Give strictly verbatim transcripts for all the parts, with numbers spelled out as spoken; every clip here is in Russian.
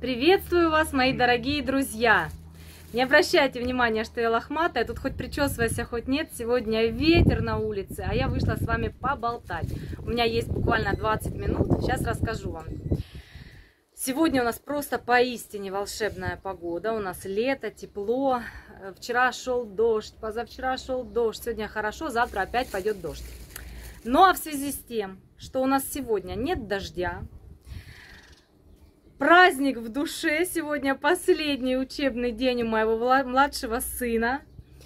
Приветствую вас, мои дорогие друзья! Не обращайте внимания, что я лохматая, тут хоть причесывайся, хоть нет, сегодня ветер на улице, а я вышла с вами поболтать. У меня есть буквально двадцать минут, сейчас расскажу вам. Сегодня у нас просто поистине волшебная погода, у нас лето, тепло, вчера шел дождь, позавчера шел дождь, сегодня хорошо, завтра опять пойдет дождь. Ну а в связи с тем, что у нас сегодня нет дождя, праздник в душе, сегодня последний учебный день у моего младшего сына.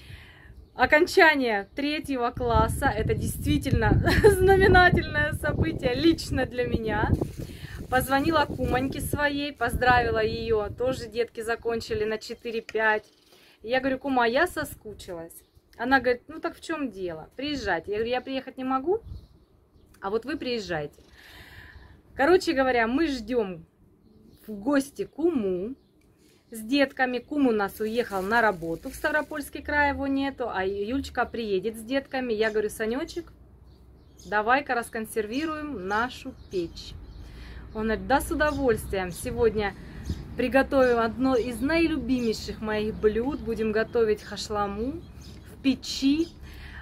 Окончание третьего класса, это действительно знаменательное событие лично для меня. Позвонила кумоньке своей, поздравила ее, тоже детки закончили на четыре-пять. Я говорю: кума, я соскучилась. Она говорит: ну так в чем дело? Приезжайте. Я говорю: я приехать не могу, а вот вы приезжайте. Короче говоря, мы ждем в гости куму с детками. Кум у нас уехал на работу в Ставропольский край, его нету, а Юлечка приедет с детками. Я говорю: Санечек, давай-ка расконсервируем нашу печь. Он говорит: да, с удовольствием. Сегодня приготовим одно из наилюбимейших моих блюд. Будем готовить хашламу в печи.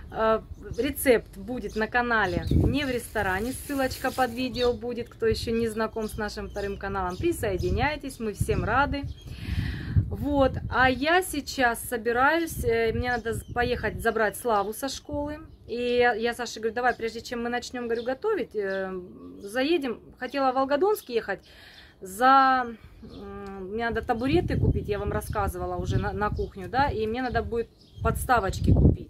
Рецепт будет на канале «Не в ресторане». Ссылочка под видео будет. Кто еще не знаком с нашим вторым каналом, присоединяйтесь. Мы всем рады. Вот. А я сейчас собираюсь. Мне надо поехать забрать Славу со школы. И я Саше говорю: давай, прежде чем мы начнем, говорю, готовить, заедем. Хотела в Волгодонск ехать. За... Мне надо табуреты купить, я вам рассказывала уже на, на кухню, да. И мне надо будет подставочки купить.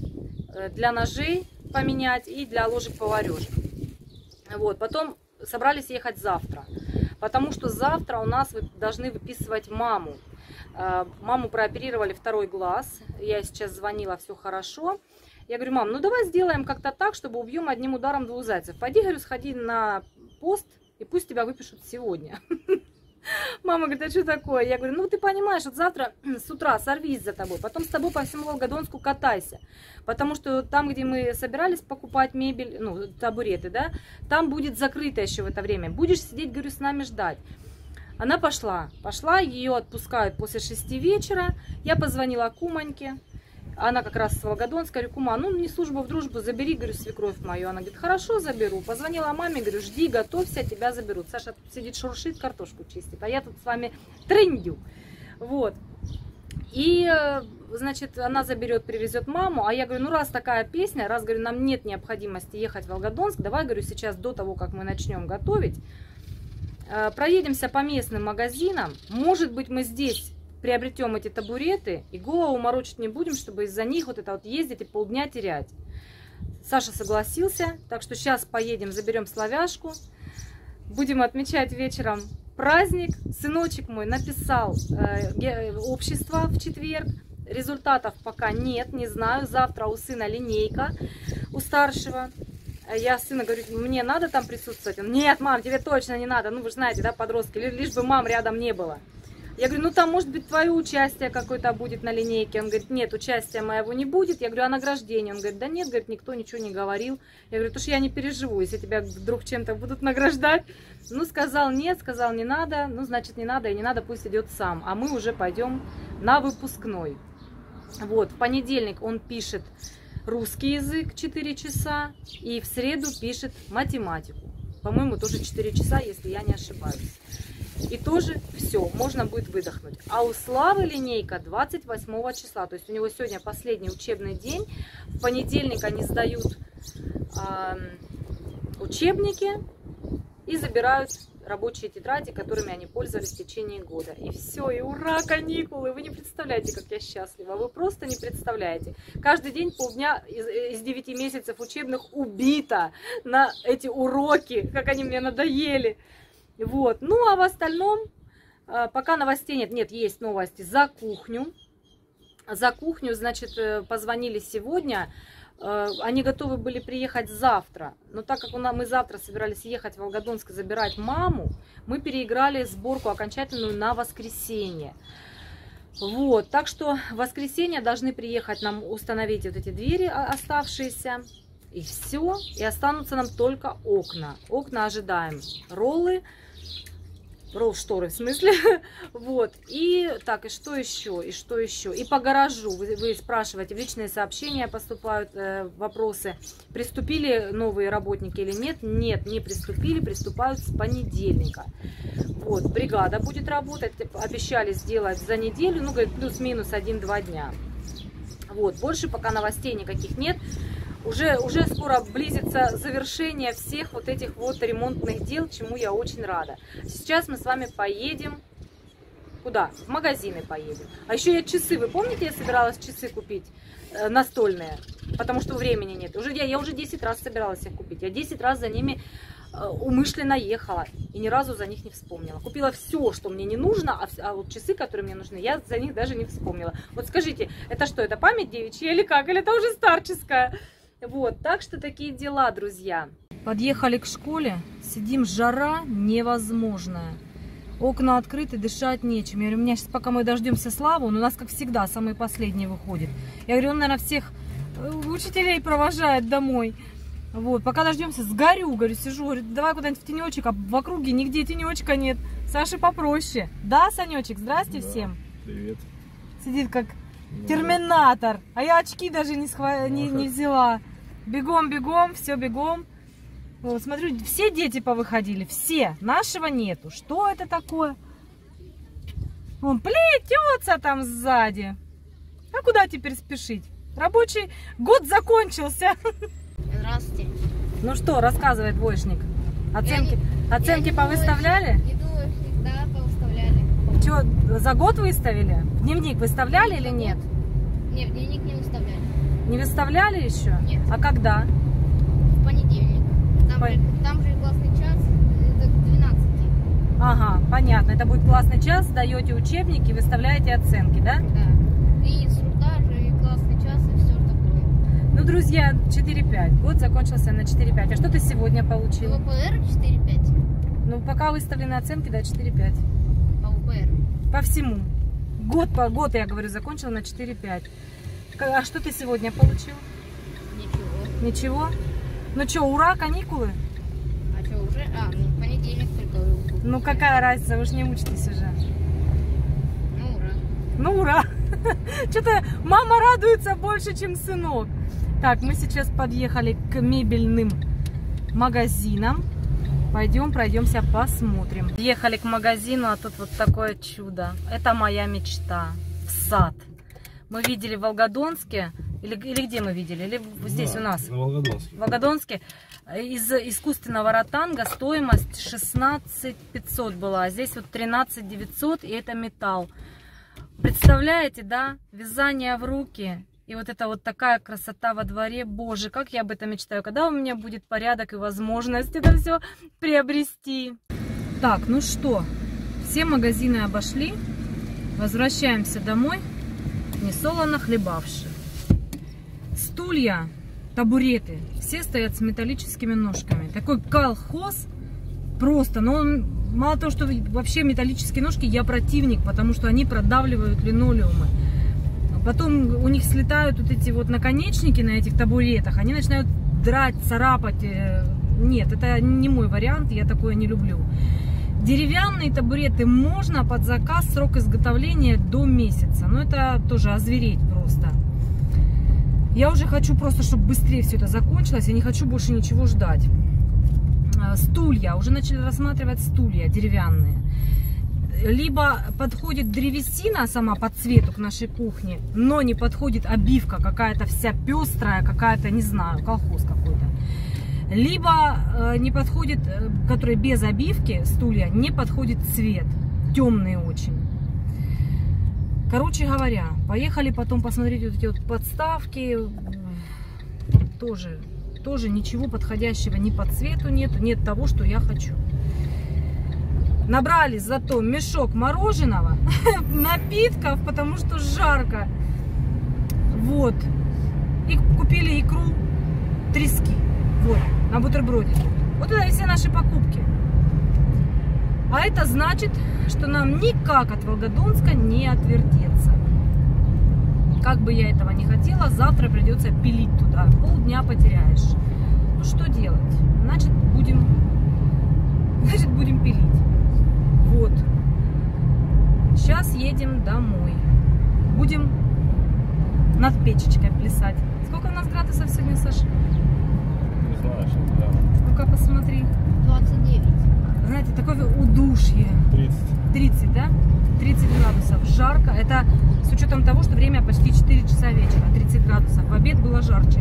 Для ножей поменять и для ложек-поварешек. Вот. Потом собрались ехать завтра. Потому что завтра у нас должны выписывать маму. Маму прооперировали второй глаз. Я сейчас звонила, все хорошо. Я говорю: мам, ну давай сделаем как-то так, чтобы убьем одним ударом двух зайцев. Пойди, говорю, сходи на пост, и пусть тебя выпишут сегодня. Мама говорит: а что такое? Я говорю: ну ты понимаешь, вот завтра с утра сорвись за тобой, потом с тобой по всему Волгодонску катайся. Потому что там, где мы собирались покупать мебель, ну, табуреты, да, там будет закрыто еще в это время. Будешь сидеть, говорю, с нами ждать. Она пошла, пошла, ее отпускают после шести вечера. Я позвонила кумоньке. Она как раз с Волгодонска. Говорю: кума, ну не служба в дружбу, забери, говорю, свекровь мою. Она говорит: хорошо, заберу. Позвонила маме, говорю: жди, готовься, тебя заберут. Саша тут сидит, шуршит, картошку чистит, а я тут с вами трындю. Вот. И, значит, она заберет, привезет маму. А я говорю: ну раз такая песня, раз, говорю, нам нет необходимости ехать в Волгодонск, давай, говорю, сейчас до того, как мы начнем готовить, проедемся по местным магазинам. Может быть, мы здесь приобретем эти табуреты и голову морочить не будем, чтобы из-за них вот это вот ездить и полдня терять. Саша согласился, так что сейчас поедем, заберем Славяшку, будем отмечать вечером праздник. Сыночек мой написал э, общество в четверг, результатов пока нет, не знаю. Завтра у сына линейка, у старшего. Я сына говорю: мне надо там присутствовать? Он: нет, мам, тебе точно не надо. Ну вы же знаете, да, подростки, лишь бы мам рядом не было. Я говорю: ну там может быть твое участие какое-то будет на линейке. Он говорит: нет, участия моего не будет. Я говорю: а награждение? Он говорит: да нет, говорит, никто ничего не говорил. Я говорю: то что я не переживу, если тебя вдруг чем-то будут награждать. Ну сказал нет, сказал не надо, ну значит не надо и не надо, пусть идет сам. А мы уже пойдем на выпускной. Вот, в понедельник он пишет русский язык четыре часа и в среду пишет математику. По-моему, тоже четыре часа, если я не ошибаюсь. И тоже все, можно будет выдохнуть. А у Славы линейка двадцать восьмого числа. То есть у него сегодня последний учебный день. В понедельник они сдают э, учебники и забирают рабочие тетради, которыми они пользовались в течение года. И все, и ура, каникулы! Вы не представляете, как я счастлива. Вы просто не представляете. Каждый день полдня из, из девяти месяцев учебных убито на эти уроки, как они мне надоели. Вот. Ну, а в остальном, пока новостей нет. Нет, есть новости за кухню. За кухню, значит, позвонили сегодня. Они готовы были приехать завтра. Но так как у нас, мы завтра собирались ехать в Волгодонск и забирать маму, мы переиграли сборку окончательную на воскресенье. Вот. Так что в воскресенье должны приехать нам установить вот эти двери оставшиеся. И все. И останутся нам только окна. Окна ожидаем. Роллы. ролл шторы, в смысле. Вот. И так, и что еще? И что еще? И по гаражу. Вы, вы спрашиваете, в личные сообщения поступают э, вопросы. Приступили новые работники или нет? Нет, не приступили. Приступают с понедельника. Вот. Бригада будет работать. Обещали сделать за неделю. Ну, говорит, плюс-минус один-два дня. Вот. Больше пока новостей никаких нет. Уже, уже скоро близится завершение всех вот этих вот ремонтных дел, чему я очень рада. Сейчас мы с вами поедем. Куда? В магазины поедем. А еще я часы. Вы помните, я собиралась часы купить э, настольные? Потому что времени нет. Уже, я, я уже десять раз собиралась их купить. Я десять раз за ними э, умышленно ехала. И ни разу за них не вспомнила. Купила все, что мне не нужно. А, а вот часы, которые мне нужны, я за них даже не вспомнила. Вот скажите, это что, это память девичья или как? Или это уже старческая? Вот, так что такие дела, друзья. Подъехали к школе, сидим, жара невозможная. Окна открыты, дышать нечем. Я говорю, у меня сейчас, пока мы дождемся Славу, он у нас, как всегда, самый последний выходит. Я говорю, он, наверное, всех учителей провожает домой. Вот, пока дождемся, сгорю, говорю, сижу, говорю, давай куда-нибудь в тенечек, а в округе нигде тенечка нет. Саше попроще. Да, Санечек, здрасте, да, всем. Привет. Сидит как терминатор, а я очки даже не, схва... не, не взяла. Бегом, бегом, все бегом. Вот, смотрю, все дети повыходили, все. Нашего нету. Что это такое? Он плетется там сзади. А куда теперь спешить? Рабочий год закончился. Здравствуйте. Ну что, рассказывай, двоечник. Оценки, я, оценки я повыставляли? Не думаю, да, повыставляли. Что, за год выставили? Дневник выставляли или нет? Нет, дневник не выставляли. Не выставляли еще? Нет. А когда? В понедельник. Там, По... же, там же классный час, это к двенадцати. Ага, понятно. Это будет классный час, даете учебники, выставляете оценки, да? Да. И инструктажи, и классный час, и все такое. Ну, друзья, четыре пять. Год закончился на четыре пять. А что ты сегодня получил? По ВПР четыре пять. Ну, пока выставлены оценки, да, четыре пять. По ВПР. По всему. Год по год, я говорю, закончила на четыре пять. А что ты сегодня получил? Ничего. Ничего? Ну что, ура, каникулы? А что, уже? А, ну, в понедельник только. Ну, какая разница, вы же не учитесь уже. Ну, ура. Ну, ура! Что-то мама радуется больше, чем сынок. Так, мы сейчас подъехали к мебельным магазинам. Пойдем, пройдемся, посмотрим. Ехали к магазину, а тут вот такое чудо. Это моя мечта. В сад. Мы видели в Волгодонске, или, или где мы видели? Или здесь, да, у нас? На Волгодонске. В Волгодонске. Из искусственного ротанга стоимость шестнадцать пятьсот была, а здесь вот тринадцать девятьсот, и это металл. Представляете, да? Вязание в руки. И вот это вот такая красота во дворе. Боже, как я об этом мечтаю. Когда у меня будет порядок и возможность это все приобрести. Так, ну что, все магазины обошли. Возвращаемся домой, не солоно хлебавши. Стулья, табуреты, все стоят с металлическими ножками. Такой колхоз просто. Но он, мало того, что вообще металлические ножки, я противник, потому что они продавливают линолеумы. Потом у них слетают вот эти вот наконечники на этих табуретах, они начинают драть, царапать. Нет, это не мой вариант, я такое не люблю. Деревянные табуреты можно под заказ, срок изготовления до месяца. Но это тоже озвереть просто. Я уже хочу просто, чтобы быстрее все это закончилось, я не хочу больше ничего ждать. Стулья, уже начали рассматривать стулья деревянные. Либо подходит древесина сама по цвету к нашей кухне, но не подходит обивка какая-то вся пестрая, какая-то, не знаю, колхоз какой-то. Либо э, не подходит, э, который без обивки стулья, не подходит цвет, темный очень. Короче говоря, поехали потом посмотреть вот эти вот подставки. Тоже, тоже ничего подходящего ни по цвету нет, нет того, что я хочу. Набрали зато мешок мороженого, напитков, потому что жарко. Вот. И купили икру, трески. Вот, на бутербродике. Вот это и все наши покупки. А это значит, что нам никак от Волгодонска не отвертеться. Как бы я этого не хотела, завтра придется пилить туда. Полдня потеряешь. Ну что делать? Значит, будем, значит, будем пилить. Вот. Сейчас едем домой. Будем над печечкой плясать. Сколько у нас градусов сегодня, Саша? Не знаю, что да. Ну-ка посмотри. двадцать девять. Знаете, такое удушье. тридцать. тридцать, да? тридцать градусов. Жарко. Это с учетом того, что время почти четыре часа вечера. тридцать градусов. В обед было жарче.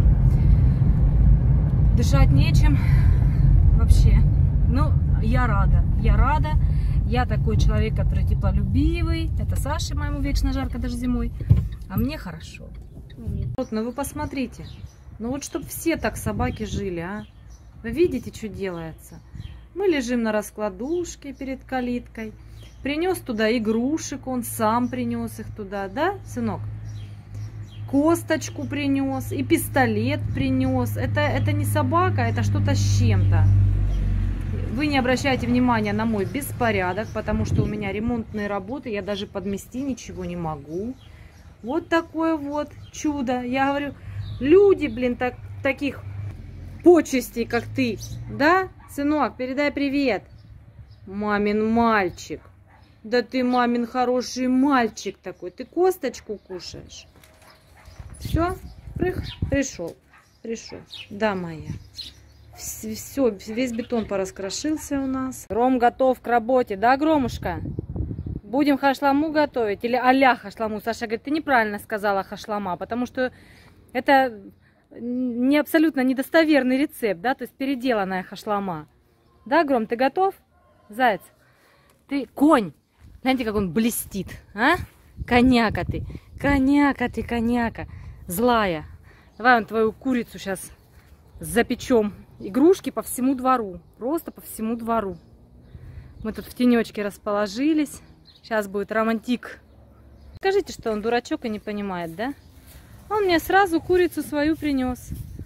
Дышать нечем. Вообще. Ну, я рада. Я рада. Я такой человек, который теплолюбивый. Это Саше моему вечно жарко даже зимой. А мне хорошо. Вот, ну вы посмотрите. Ну вот чтоб все так собаки жили, а. Вы видите, что делается? Мы лежим на раскладушке перед калиткой. Принес туда игрушек, он сам принес их туда, да, сынок? Косточку принес и пистолет принес. Это, это не собака, это что-то с чем-то. Вы не обращайте внимания на мой беспорядок, потому что у меня ремонтные работы, я даже подмести ничего не могу. Вот такое вот чудо. Я говорю, люди, блин, так, таких почестей, как ты, да? Сынок, передай привет. Мамин мальчик. Да ты, мамин, хороший мальчик такой. Ты косточку кушаешь. Все, пришел, пришел. Да, моя. Все, весь бетон пораскрошился у нас. Гром готов к работе, да, Громушка? Будем хашламу готовить или а-ля хашламу? Саша говорит, ты неправильно сказала хашлама, потому что это не абсолютно недостоверный рецепт, да, то есть переделанная хашлама. Да, Гром, ты готов? Заяц, ты конь. Знаете, как он блестит, а? Коняка ты, коняка ты, коняка. Злая. Давай он твою курицу сейчас запечем. Игрушки по всему двору. Просто по всему двору. Мы тут в тенечке расположились. Сейчас будет романтик. Скажите, что он дурачок и не понимает, да? Он мне сразу курицу свою принес.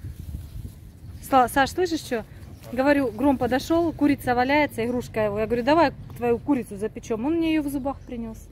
Саш, слышишь, что? Говорю, Гром подошел, курица валяется, игрушка его. Я говорю, давай твою курицу запечем. Он мне ее в зубах принес.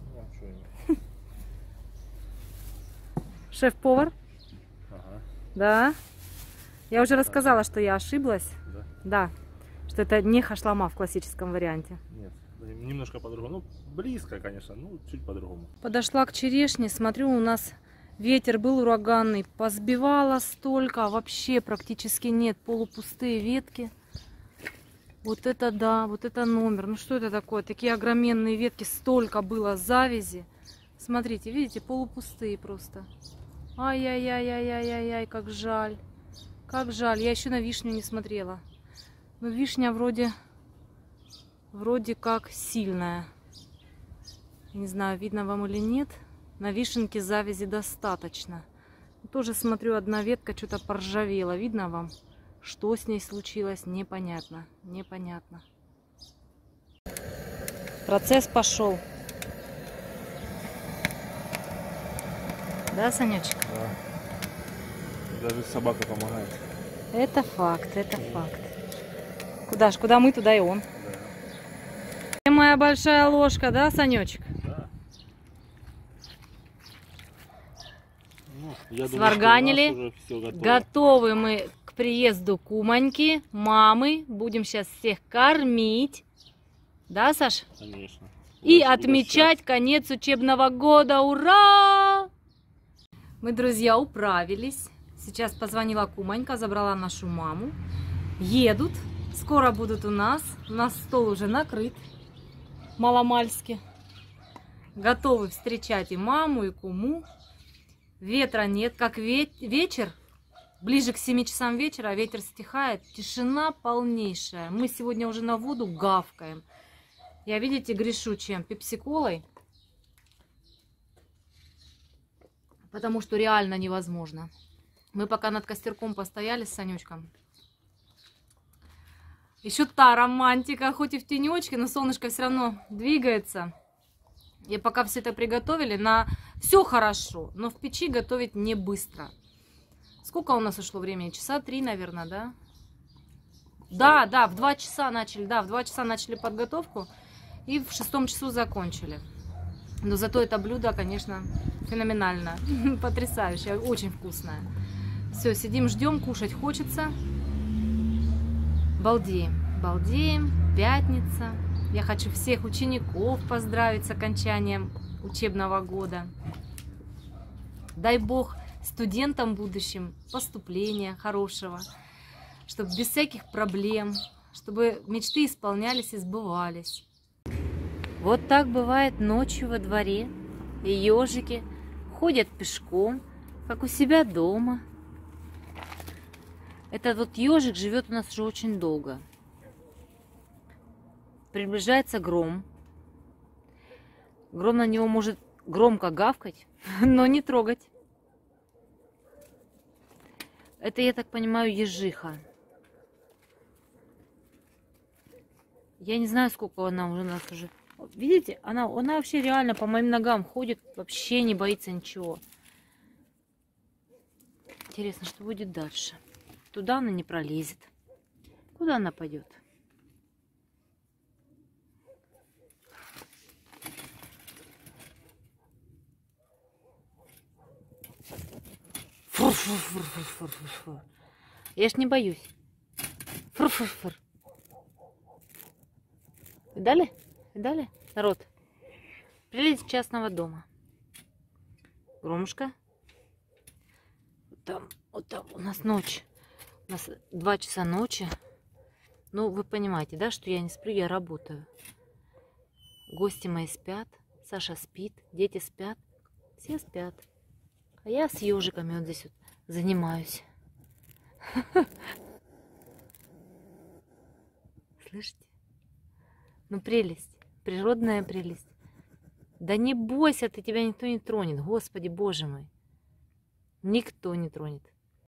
Шеф-повар? Ага. Да. Я уже рассказала, что я ошиблась. Да? Да. Что это не хашлама в классическом варианте. Нет, немножко по-другому. Ну, близко, конечно, ну, чуть по-другому. Подошла к черешне, смотрю, у нас ветер был ураганный. Позбивала столько, вообще практически нет. Полупустые ветки. Вот это да, вот это номер. Ну что это такое? Такие огроменные ветки, столько было завязи. Смотрите, видите, полупустые просто. Ай-яй-яй-яй-яй-яй, как жаль. Как жаль, я еще на вишню не смотрела. Но вишня вроде, вроде как сильная. Не знаю, видно вам или нет. На вишенке завязи достаточно. Тоже смотрю, одна ветка что-то поржавела. Видно вам? Что с ней случилось, непонятно. Непонятно. Процесс пошел. Да, Санечка? Да. Даже собака помогает. Это факт, это факт. Куда ж, куда мы, туда и он. Да. Моя большая ложка, да, Санечек? Да. Ну, я Сварганили. думаю, что у нас уже всё готово. Готовы мы к приезду куманьки, мамы. Будем сейчас всех кормить. Да, Саш? Конечно. И Угощать. отмечать конец учебного года. Ура! Мы, друзья, управились. Сейчас позвонила куманька, забрала нашу маму. Едут. Скоро будут у нас. У нас стол уже накрыт. Маломальски. Готовы встречать и маму, и куму. Ветра нет. Как ве вечер. Ближе к семи часам вечера ветер стихает. Тишина полнейшая. Мы сегодня уже на воду гавкаем. Я, видите, грешу чем? Пепси-колой. Потому что реально невозможно. Мы пока над костерком постояли с Санечком. Еще та романтика, хоть и в тенечке, но солнышко все равно двигается. И пока все это приготовили, на все хорошо, но в печи готовить не быстро. Сколько у нас ушло времени? Часа три, наверное, да? Да, да, в два часа начали, да, в два часа начали подготовку и в шестом часу закончили. Но зато это блюдо, конечно, феноменально, потрясающее, очень вкусное. Все, сидим, ждем, кушать хочется. Балдеем, балдеем, пятница. Я хочу всех учеников поздравить с окончанием учебного года. Дай Бог студентам будущим поступления хорошего, чтобы без всяких проблем, чтобы мечты исполнялись и сбывались. Вот так бывает ночью во дворе, и ежики ходят пешком, как у себя дома. Этот вот ежик живет у нас уже очень долго. Приближается гром. Гром на него может громко гавкать, но не трогать. Это, я так понимаю, ежиха. Я не знаю, сколько она уже у нас уже. Видите, она, она вообще реально по моим ногам ходит, вообще не боится ничего. Интересно, что будет дальше? Туда она не пролезет. Куда она пойдет? Фур-фур-фур-фур-фур-фур. Я ж не боюсь. Фур-фур-фур. Видали? Видали? Народ. Прилез с частного дома. Громушка. Вот там, вот там у нас ночь. У нас два часа ночи. Ну, вы понимаете, да, что я не сплю, я работаю. Гости мои спят. Саша спит. Дети спят. Все спят. А я с ежиками вот здесь вот занимаюсь. Слышите? Ну, прелесть. Природная прелесть. Да не бойся ты, тебя никто не тронет. Господи, Боже мой. Никто не тронет.